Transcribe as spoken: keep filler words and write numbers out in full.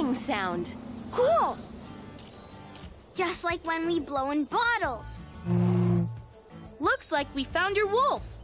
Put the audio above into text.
blowing sound. Cool! Just like when we blow in bottles. Looks like we found your wolf.